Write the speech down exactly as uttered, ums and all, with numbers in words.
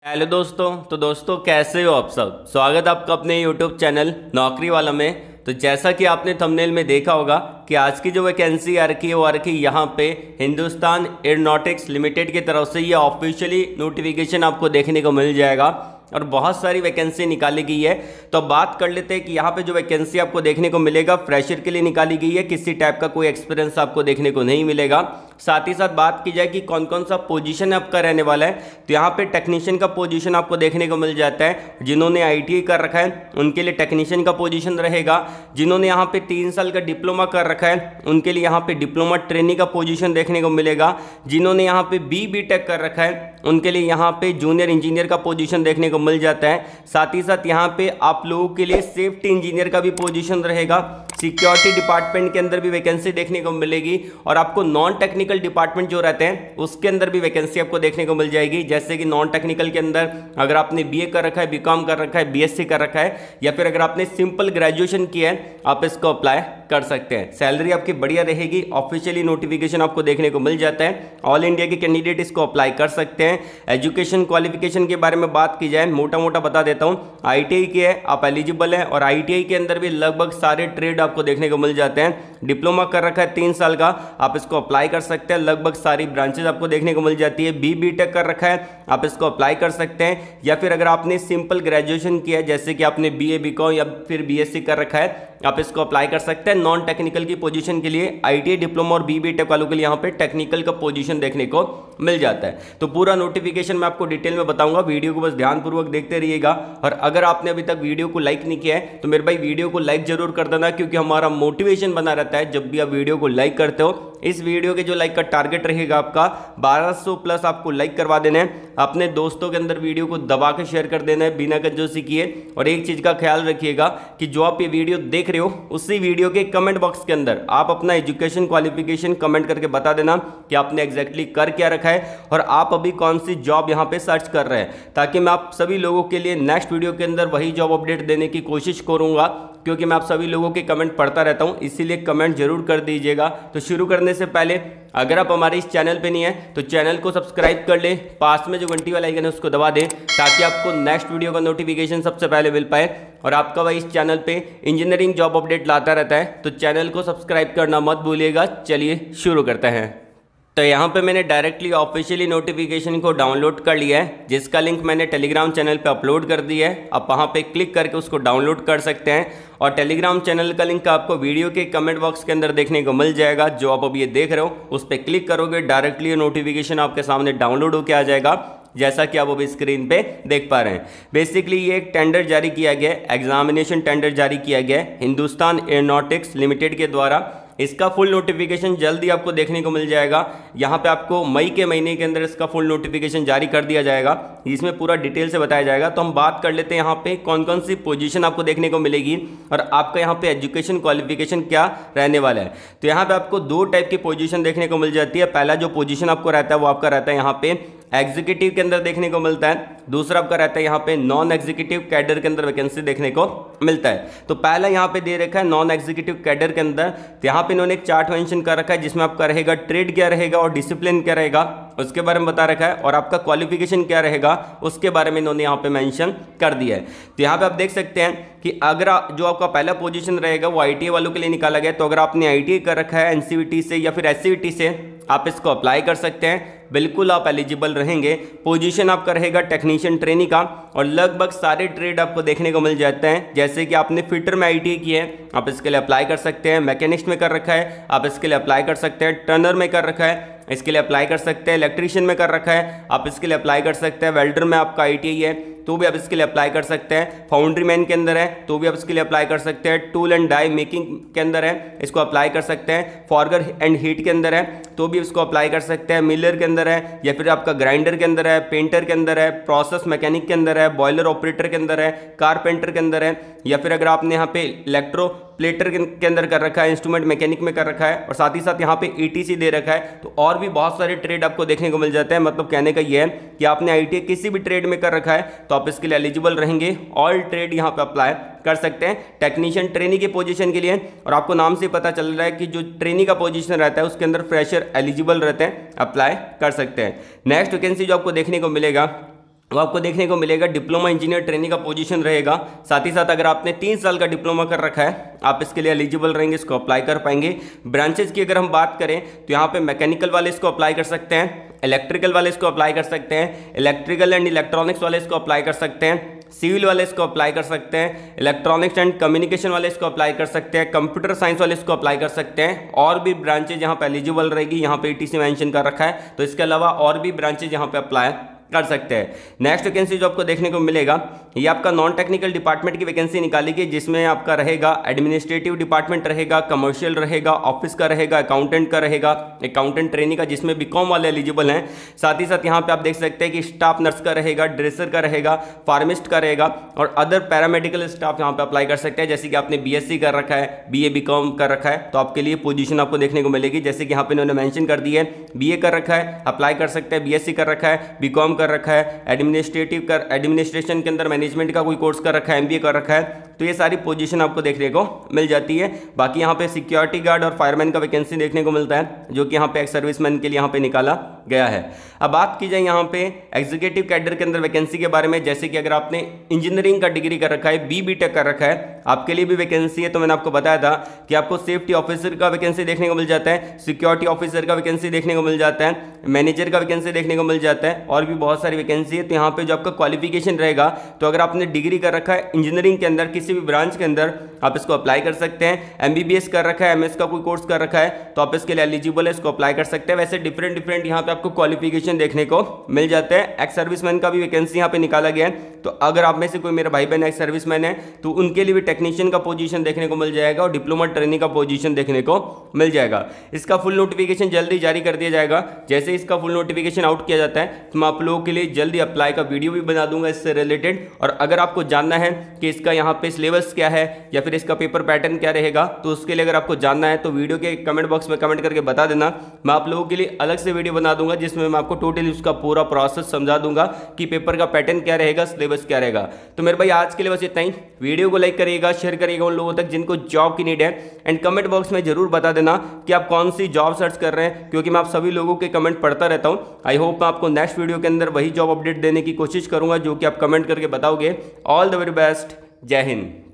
Hello दोस्तों। तो दोस्तों कैसे हो आप सब। स्वागत है आपका अपने यूट्यूब चैनल नौकरी वाला में। तो जैसा कि आपने थंबनेल में देखा होगा कि आज की जो वैकेंसी आ रखी है वो आ रखी है यहाँ पे हिंदुस्तान एरोनॉटिक्स लिमिटेड की तरफ से। ये ऑफिशियली नोटिफिकेशन आपको देखने को मिल जाएगा और बहुत सारी वैकेंसी निकाली गई है। तो अब बात कर लेते हैं कि यहाँ पे जो वैकेंसी आपको देखने को मिलेगा फ्रेशर के लिए निकाली गई है, किसी टाइप का कोई एक्सपीरियंस आपको देखने को नहीं मिलेगा। साथ ही साथ बात की जाए कि कौन कौन सा पोजीशन आपका रहने वाला है, तो यहाँ पे टेक्नीशियन का पोजीशन आपको देखने को मिल जाता है। जिन्होंने आईटीआई कर रखा है उनके लिए टेक्नीशियन का पोजीशन रहेगा। जिन्होंने यहाँ पे तीन साल का डिप्लोमा कर रखा है उनके लिए यहाँ पे डिप्लोमा ट्रेनिंग का पोजीशन देखने को मिलेगा। जिन्होंने यहाँ पे बी बी टेक कर रखा है उनके लिए यहाँ पे जूनियर इंजीनियर का पोजीशन देखने को मिल जाता है। साथ ही साथ यहाँ पे आप लोगों के लिए सेफ्टी इंजीनियर का भी पोजीशन रहेगा। सिक्योरिटी डिपार्टमेंट के अंदर भी वैकेंसी देखने को मिलेगी और आपको नॉन टेक्निकल डिपार्टमेंट जो रहते हैं उसके अंदर भी वैकेंसी आपको देखने को मिल जाएगी। जैसे कि नॉन टेक्निकल के अंदर अगर आपने बीए कर रखा है, बीकॉम कर रखा है, बीएससी कर रखा है या फिर अगर आपने सिंपल ग्रेजुएशन किया है आप इसको अप्लाई कर सकते हैं। सैलरी आपकी बढ़िया रहेगी। ऑफिशियली नोटिफिकेशन आपको देखने को मिल जाता है। ऑल इंडिया के कैंडिडेट इसको अप्लाई कर सकते हैं। एजुकेशन क्वालिफिकेशन के बारे में बात की जाए मोटा मोटा बता देता हूं। आईटीआई की है आप एलिजिबल हैं और आईटीआई के अंदर भी लगभग सारे ट्रेड आपको देखने को मिल जाते हैं। डिप्लोमा कर रखा है तीन साल का आप इसको अप्लाई कर सकते हैं। लगभग सारी ब्रांचेज आपको देखने को मिल जाती है। बी बी टेक कर रखा है आप इसको अप्लाई कर सकते हैं। या फिर अगर आपने सिंपल ग्रेजुएशन किया है जैसे कि आपने बीए बीकॉम या फिर बीएससी कर रखा है आप इसको अप्लाई कर सकते हैं। नॉन टेक्निकल की पोजीशन के लिए आईटीआई डिप्लोमा और बीबी टेक वालों के लिए यहाँ पे टेक्निकल का पोजीशन देखने को मिल जाता है। तो पूरा नोटिफिकेशन मैं आपको डिटेल में बताऊंगा, वीडियो को बस ध्यानपूर्वक देखते रहिएगा। और अगर आपने अभी तक वीडियो को लाइक नहीं किया है तो मेरे भाई वीडियो को लाइक जरूर कर देना, क्योंकि हमारा मोटिवेशन बना रहता है जब भी आप वीडियो को लाइक करते हो। इस वीडियो के जो लाइक का टारगेट रहेगा आपका बारह सौ प्लस आपको लाइक करवा देना है। अपने दोस्तों के अंदर वीडियो को दबा के शेयर कर देना है बिना कंजूसी किए। और एक चीज का ख्याल रखिएगा कि जो आप ये वीडियो देख रहे हो उसी वीडियो के कमेंट बॉक्स के अंदर आप अपना एजुकेशन क्वालिफिकेशन कमेंट करके बता देना कि आपने एग्जैक्टली कर क्या रखा है और आप अभी कौन सी जॉब यहाँ पे सर्च कर रहे हैं, ताकि मैं आप सभी लोगों के लिए नेक्स्ट वीडियो के अंदर वही जॉब अपडेट देने की कोशिश करूंगा। क्योंकि मैं आप सभी लोगों के कमेंट पढ़ता रहता हूं, इसीलिए कमेंट जरूर कर दीजिएगा। तो शुरू करने से पहले अगर आप हमारे इस चैनल पे नहीं है तो चैनल को सब्सक्राइब कर ले, पास में जो घंटी वाला आइकन है उसको दबा दें ताकि आपको नेक्स्ट वीडियो का नोटिफिकेशन सबसे पहले मिल पाए। और आपका भाई इस चैनल पे इंजीनियरिंग जॉब अपडेट लाता रहता है, तो चैनल को सब्सक्राइब करना मत भूलिएगा। चलिए शुरू करते हैं। तो यहाँ पे मैंने डायरेक्टली ऑफिशियली नोटिफिकेशन को डाउनलोड कर लिया है, जिसका लिंक मैंने टेलीग्राम चैनल पे अपलोड कर दिया है। आप वहाँ पे क्लिक करके उसको डाउनलोड कर सकते हैं और टेलीग्राम चैनल का लिंक आपको वीडियो के कमेंट बॉक्स के अंदर देखने को मिल जाएगा। जो आप अब ये देख रहे हो उस पर क्लिक करोगे डायरेक्टली ये नोटिफिकेशन आपके सामने डाउनलोड होकर आ जाएगा, जैसा कि आप अभी स्क्रीन पे देख पा रहे हैं। बेसिकली ये एक टेंडर जारी किया गया है, एग्जामिनेशन टेंडर जारी किया गया है हिंदुस्तान एरोनॉटिक्स लिमिटेड के द्वारा। इसका फुल नोटिफिकेशन जल्दी आपको देखने को मिल जाएगा। यहाँ पे आपको मई के महीने के अंदर इसका फुल नोटिफिकेशन जारी कर दिया जाएगा, जिसमें पूरा डिटेल से बताया जाएगा। तो हम बात कर लेते हैं यहाँ पे कौन कौन सी पोजीशन आपको देखने को मिलेगी और आपका यहाँ पे एजुकेशन क्वालिफिकेशन क्या रहने वाला है। तो यहाँ पे आपको दो टाइप की पोजीशन देखने को मिल जाती है। पहला जो पोजीशन आपको रहता है वो आपका रहता है यहाँ पे एग्जीक्यूटिव के अंदर देखने को मिलता है। दूसरा आपका रहता है यहाँ पे नॉन एग्जीक्यूटिव कैडर के अंदर वैकेंसी देखने को मिलता है। तो पहला यहाँ पे दे रखा है नॉन एग्जीक्यूटिव कैडर के अंदर। तो यहाँ पे इन्होंने एक चार्ट मेंशन कर रखा है जिसमें आपका रहेगा ट्रेड क्या रहेगा और डिसिप्लिन क्या रहेगा उसके बारे में बता रखा है, और आपका क्वालिफिकेशन क्या रहेगा उसके बारे में इन्होंने यहाँ पे मेंशन कर दिया है। तो यहाँ पे आप देख सकते हैं कि अगर जो आपका पहला पोजीशन रहेगा वो आईटीआई वालों के लिए निकाला गया। तो अगर आपने आईटीआई कर रखा है एनसीवीटी से या फिर एससीवीटी से आप इसको अप्लाई कर सकते हैं, बिल्कुल आप एलिजिबल रहेंगे। पोजीशन आपका रहेगा टेक्नीशियन ट्रेनी का और लगभग सारे ट्रेड आपको देखने को मिल जाते हैं। जैसे कि आपने फिटर में आईटीआई की है आप इसके लिए अप्लाई कर सकते हैं, मैकेनिस्ट में कर रखा है आप इसके लिए अप्लाई कर सकते हैं, टर्नर में कर रखा है इसके लिए अप्लाई कर सकते हैं, इलेक्ट्रीशियन में कर रखा है आप इसके लिए अप्लाई कर सकते हैं, वेल्डर में आपका आईटीआई है तो भी आप इसके लिए अप्लाई कर सकते हैं, फाउंड्री मैन के अंदर है तो भी आप इसके लिए अप्लाई कर सकते हैं, टूल एंड डाई मेकिंग के अंदर है इसको अप्लाई कर सकते हैं, फॉर्गर एंड हीट के अंदर है तो भी इसको अप्लाई कर सकते हैं, मिलर के अंदर है या फिर आपका ग्राइंडर के अंदर है, पेंटर के अंदर है, प्रोसेस मैकेनिक के अंदर है, बॉयलर ऑपरेटर के अंदर है, कारपेंटर के अंदर है, या फिर अगर आपने यहाँ पे इलेक्ट्रो प्लेटर के अंदर कर रखा है, इंस्ट्रूमेंट मैकेनिक में कर रखा है और साथ ही साथ यहाँ पे ईटीसी दे रखा है। तो और भी बहुत सारे ट्रेड आपको देखने को मिल जाते हैं। मतलब कहने का ये है कि आपने आईटीआई किसी भी ट्रेड में कर रखा है तो आप इसके लिए एलिजिबल रहेंगे। ऑल ट्रेड यहाँ पे अप्लाई कर सकते हैं टेक्नीशियन ट्रेनी की पोजीशन के लिए। और आपको नाम से पता चल रहा है कि जो ट्रेनी का पोजीशन रहता है उसके अंदर फ्रेशर एलिजिबल रहते हैं, अप्लाई कर सकते हैं। नेक्स्ट वैकेंसी जो आपको देखने को मिलेगा वो आपको देखने को मिलेगा डिप्लोमा इंजीनियर ट्रेनिंग का पोजीशन रहेगा। साथ ही साथ अगर आपने तीन साल का डिप्लोमा कर रखा है आप इसके लिए एलिजिबल रहेंगे, इसको अप्लाई कर पाएंगे। ब्रांचेज की अगर हम बात करें तो यहाँ पे मैकेनिकल वाले इसको अप्लाई कर सकते हैं, इलेक्ट्रिकल वाले इसको अप्लाई कर सकते हैं, इलेक्ट्रिकल एंड इलेक्ट्रॉनिक्स वाले इसको अप्लाई कर सकते हैं, सिविल वाले इसको अप्लाई कर सकते हैं, इलेक्ट्रॉनिक्स एंड कम्युनिकेशन वाले इसको अप्लाई कर सकते हैं, कंप्यूटर साइंस वाले इसको अप्लाई कर सकते हैं। और भी ब्रांचेज यहाँ पे एलिजिबल रहेगी, यहाँ पे ईटीसी मेंशन कर रखा है, तो इसके अलावा और भी ब्रांचेज यहाँ पे अप्लाई कर सकते हैं। नेक्स्ट वैकेंसी जो आपको देखने को मिलेगा ये आपका नॉन टेक्निकल डिपार्टमेंट की वैकेंसी निकाली गई, जिसमें आपका रहेगा एडमिनिस्ट्रेटिव डिपार्टमेंट रहेगा, कमर्शियल रहेगा, ऑफिस का रहेगा, अकाउंटेंट का रहेगा, अकाउंटेंट ट्रेनिंग का जिसमें बीकॉम वाले एलिजिबल हैं। साथ ही साथ यहाँ पे आप देख सकते हैं कि स्टाफ नर्स का रहेगा, ड्रेसर का रहेगा, फार्मिस्ट का रहेगा और अदर पैरामेडिकल स्टाफ यहाँ पे अप्लाई कर सकते हैं। जैसे कि आपने बीएससी कर रखा है, बीए बीकॉम कर रखा है तो आपके लिए पोजीशन आपको देखने को मिलेगी। जैसे कि यहाँ पे इन्होंने मेंशन कर दी है बीए कर रखा है अप्लाई कर सकते हैं, बीएससी कर रखा है, बीकॉम कर रखा है, एडमिनिस्ट्रेटिव कर एडमिनिस्ट्रेशन के अंदर मैनेजमेंट का कोई कोर्स कर रखा है, एमबीए कर रखा है, तो ये सारी पोजीशन आपको देखने को मिल जाती है। बाकी यहाँ पे सिक्योरिटी गार्ड और फायरमैन का वैकेंसी देखने को मिलता है, जो कि यहाँ पे एक सर्विसमैन के लिए यहाँ पे निकाला गया है। अब बात की जाए यहाँ पे एग्जीक्यूटिव कैडर के अंदर वैकेंसी के बारे में, जैसे कि अगर आपने इंजीनियरिंग का डिग्री कर रखा है, बी बी टेक कर रखा है, आपके लिए भी वैकेंसी है। तो मैंने आपको बताया था कि आपको सेफ्टी ऑफिसर का वैकेंसी देखने को मिल जाता है, सिक्योरिटी ऑफिसर का वैकेंसी देखने को मिल जाता है, मैनेजर का वैकेंसी देखने को मिल जाता है और भी बहुत सारी वैकेंसी है। तो यहाँ पे जो आपका क्वालिफिकेशन रहेगा, तो अगर आपने डिग्री कर रखा है इंजीनियरिंग के अंदर किसी भी ब्रांच के अंदर आप इसको अप्लाई कर सकते हैं। एमबीबीएस कर रखा है, एमएस का कोई कोर्स कर रखा है तो आप इसके लिए एलिजिबल है, इसको अप्लाई कर सकते हैं। वैसे डिफरेंट डिफरेंट यहाँ पे आपको क्वालिफिकेशन देखने को मिल जाते हैं। एक्स सर्विसमैन का भी वैकेंसी यहाँ पे निकाला गया है, तो अगर आप में से कोई मेरा भाई बहन एक्स सर्विसमैन है तो उनके लिए भी टेक्नीशियन का पोजीशन देखने को मिल जाएगा और डिप्लोमा ट्रेनिंग का पोजीशन देखने को मिल जाएगा। इसका फुल नोटिफिकेशन जल्दी जारी कर दिया जाएगा। जैसे इसका फुल नोटिफिकेशन आउट किया जाता है तो मैं आप लोगों के लिए जल्दी अप्लाई का वीडियो भी बना दूंगा इससे रिलेटेड। और अगर आपको जानना है कि इसका यहाँ पे सिलेबस क्या है या फिर इसका पेपर पैटर्न क्या रहेगा, तो उसके लिए अगर आपको जानना है तो वीडियो के कमेंट बॉक्स में कमेंट करके बता देना। मैं आप लोगों के लिए अलग से वीडियो बना दूंगा जिसमें मैं आपको टोटली उसका पूरा प्रोसेस समझा दूंगा कि पेपर का पैटर्न क्या रहेगा, सिलेबस क्या रहेगा। तो मेरे भाई आज के लिए बस इतना ही। वीडियो को लाइक करिएगा, शेयर करिएगा उन लोगों तक जिनको जॉब की नीड है, एंड कमेंट बॉक्स में जरूर बता देना कि आप कौन सी जॉब सर्च कर रहे हैं, क्योंकि मैं आप सभी लोगों के कमेंट पढ़ता रहता हूं। आई होप मैं आपको नेक्स्ट वीडियो के अंदर वही जॉब अपडेट देने की कोशिश करूंगा जो कि आप कमेंट करके बताओगे। ऑल द वेरी बेस्ट, जय हिंद।